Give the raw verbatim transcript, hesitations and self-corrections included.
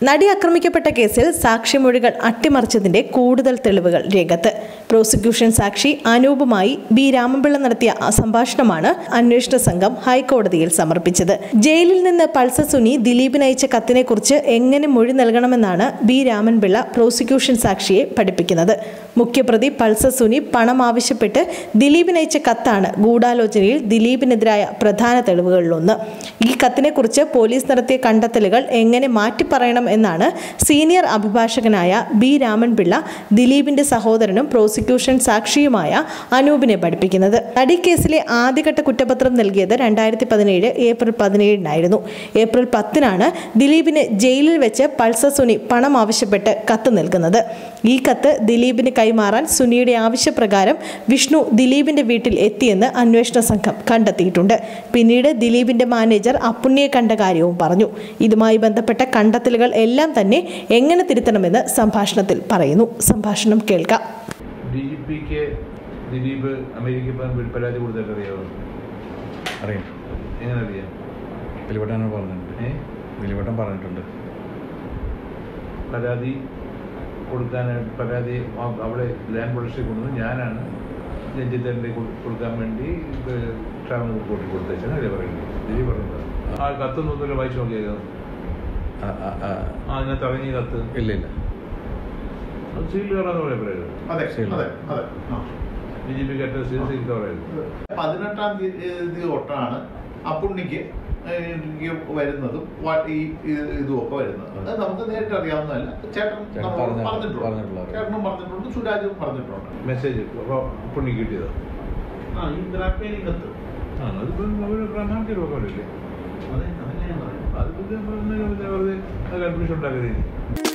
നടി ആക്രമിക്കപ്പെട്ട കേസിൽ സാക്ഷിമൊഴികൾ അട്ടിമറിച്ചതിന്റെ കൂടുതൽ തെളിവുകൾ രംഗത്ത്. പ്രോസിക്യൂഷൻ സാക്ഷി അനൂപുമായി ബി രാമൻപിള്ള നടത്തിയ സംഭാഷണമാണ് അന്വേഷണ സംഘം ഹൈക്കോടതിയിൽ സമർപ്പിച്ചത്. ജയിലിൽ നിന്ന് പൾസർ സുനി ദിലീപിന് അയച്ച കത്തിനെക്കുറിച്ച് എങ്ങനെ മൊഴി നൽകണമെന്നാണ് ബി രാമൻപിള്ള പ്രോസിക്യൂഷൻ സാക്ഷിയെ പഠിപ്പിക്കുന്നത്. മുഖ്യപ്രതി പൾസർ സുനി പണം ആവശ്യപ്പെട്ട് ദിലീപിന് അയച്ച കത്താണ് ഗൂഢാലോചനയിൽ ദിലീപിനെതിരായ പ്രധാന തെളിവുകളിലൊന്ന്. ഈ കത്തിനെക്കുറിച്ച് പോലീസ് നടത്തിയ കണ്ടെത്തലുകൾ എങ്ങനെ മാറ്റിപ്പറയണം എന്നാണ് സീനിയർ അഭിഭാഷകനായ ബി രാമൻപിള്ള ദിലീപിന്റെ സഹോദരനും പ്രോസിക്യൂഷൻ സാക്ഷിയുമായ അനൂപിനെ പഠിപ്പിക്കുന്നത്. നടിക്കേസിലെ ആദ്യഘട്ട കുറ്റപത്രം നൽകിയത് രണ്ടായിരത്തി പതിനേഴ് ഏപ്രിൽ പതിനേഴിനായിരുന്നു. ഏപ്രിൽ പത്തിനാണ് ദിലീപിന് ജയിലിൽ വെച്ച് പൾസർ സുനി പണം ആവശ്യപ്പെട്ട് കത്ത് നൽകുന്നത്. ഈ കത്ത് ദിലീപിന് കൈമാറാൻ സുനിയുടെ ആവശ്യപ്രകാരം വിഷ്ണു ദിലീപിന്റെ വീട്ടിൽ എത്തിയെന്ന് അന്വേഷണ സംഘം കണ്ടെത്തിയിട്ടുണ്ട്. പിന്നീട് ദിലീപിന്റെ മാനേജർ അപ്പുണ്ണിയെ കണ്ട കാര്യവും പറഞ്ഞു. ഇതുമായി ബന്ധപ്പെട്ട കണ്ടെത്തലുകൾ എല്ലാം തന്നെ എങ്ങനെ തിരുത്തണമെന്ന് സംഭാഷണത്തിൽ പറയുന്നു. സംഭാഷണം കേൾക്കാം. ദിലീപ് അമേരിക്കയിൽ പരാതി കൊടുത്തിട്ട് അറിയാമോ? അറിയാം. എങ്ങനെ അറിയാം? ദിലീപേട്ടൻ പറഞ്ഞിട്ടുണ്ട്. ഏ ദിലീപേട്ടൻ പറഞ്ഞിട്ടുണ്ട്. പരാതി കൊടുക്കാനായിട്ട് പരാതി അവിടെ ലാൻഡ് പോളിസിൽ കൊണ്ടുവന്ന് ഞാനാണ് രഞ്ജിത്തൻ്റെ കൊടുക്കാൻ വേണ്ടി ട്രാവൽ റിപ്പോർട്ടിൽ കൊടുത്തേച്ചാണ് അല്ലേ പറയുന്നത്. ദിലീപ് പറഞ്ഞത് ആ കത്തൊന്നും വായിച്ചു നോക്കിയത് ആ അതിനകത്ത് ഇറങ്ങിയ കത്ത് ഇല്ല ഇല്ല അത് സീൽ കയറാന്ന് പോലെ പറയുന്നത്. ബി ജെ പി കയറ്റ സീൽ സീൽ കയറായിരുന്നു. പതിനെട്ടാം തീയതി തൊട്ടാണ് അപ്പുണ്ണിക്ക് വരുന്നതും ഈ ഇതുമൊക്കെ വരുന്നത്. അത് നമുക്ക് നേരിട്ട് അറിയാവുന്നതല്ല. ചേട്ടൻ പറഞ്ഞിട്ടുണ്ട്, ചേട്ടനും പറഞ്ഞിട്ടുണ്ട്, സുരാജും പറഞ്ഞിട്ടുണ്ട്. മെസ്സേജ് പുണ്ണി കിട്ടിയത് ആ ഈ ബ്ലാക്ക്മെയിലിംഗ് കത്ത് ആ അതിപ്പോ പ്രധാനമന്ത്രി നോക്കാനില്ലേ? അതെ അതല്ലേ അത് വെറുതെ കൺഫ്യൂഷൻ ഉണ്ടാക്കരുത്.